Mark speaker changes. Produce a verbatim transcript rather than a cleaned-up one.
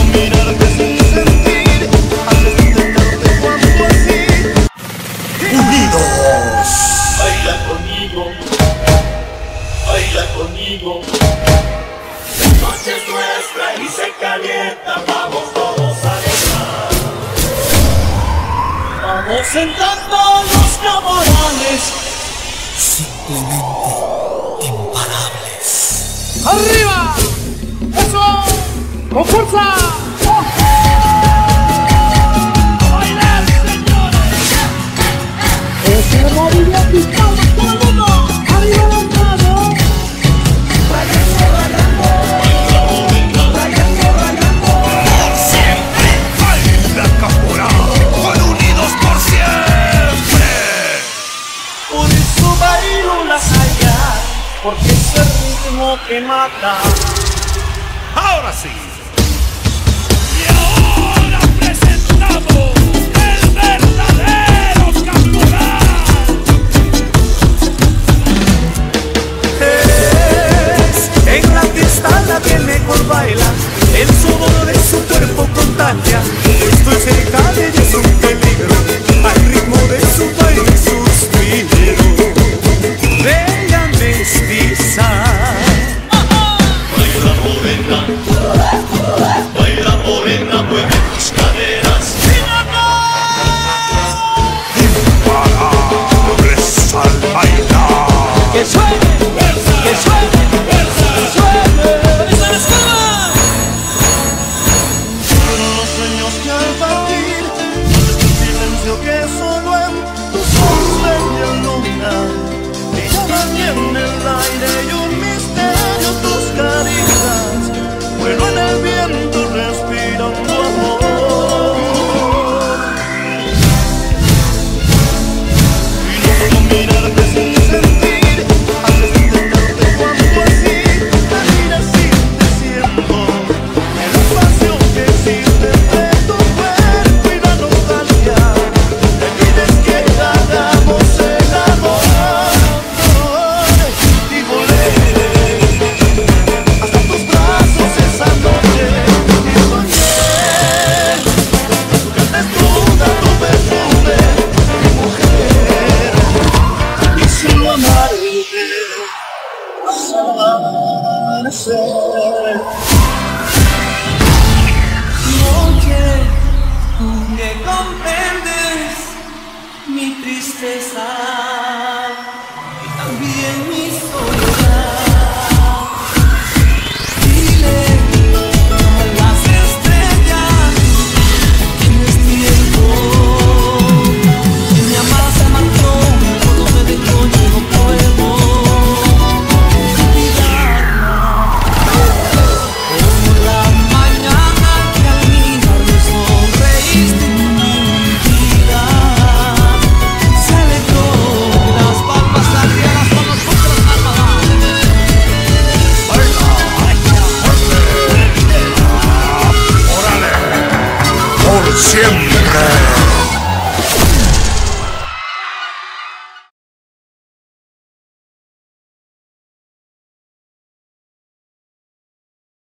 Speaker 1: mirarte sin sentir, haces entenderte cuando así.
Speaker 2: Unidos.
Speaker 3: Baila conmigo, baila conmigo. La noche es nuestra y se calienta, vamos todos a bailar. Vamos sentando los caporales,
Speaker 2: Simplemente imparables.
Speaker 4: ¡Arriba! ¡Eso! ¡Concurso!
Speaker 3: a bailar, señores.
Speaker 4: ¡Ese movimiento y todo, todo el mundo! ¡Arriba las manos!
Speaker 3: Bailando, bailando, bailando.
Speaker 2: Siempre baila caporal, con unidos por siempre.
Speaker 3: Por eso bailo las allá, porque es el ritmo que mata.
Speaker 2: Ahora sí.
Speaker 3: Y ahora presentamos el verdadero caporal.
Speaker 1: Es, en la fiesta la que mejor baila, el sudor de su cuerpo contagia. Estoy cerca de ella, es un peligro, al ritmo de su baile suspiro. Bella mestiza.
Speaker 3: Baila morena, baila morena, mueve tus caderas.
Speaker 2: Imparables al bailar.
Speaker 4: ¡Que suene! ¡Que suene! ¡Que suene! ¡Esa es la
Speaker 1: Fueron los sueños que al partir, no es el silencio que solo en tus ojos media luna. Brillaban en el aire y un misterio tus caricias. Vuelo en el viento respirando amor. Y no puedo mirarte sin sentir, haces entenderte cuando así te miras y te siento. El espacio que existe entre tu cuerpo y la nostalgia. Me pides que hagamos el amor. Y volé hasta tus brazos esa noche y soñé tu piel desnuda, tu perfume, mi mujer. Y sin amarte amanecer.
Speaker 5: Noche, tú que comprendes mi tristeza y también mi soledad. Dile a las estrellas que tienes tiempo, que mi amada se marchó, cuando me dejó yo no puedo olvidarla. Como la mañana que al mirarme sonreíste y mi vida se alegró, las palmas arriadas con los otros armadas.
Speaker 2: Órale. Por siempre.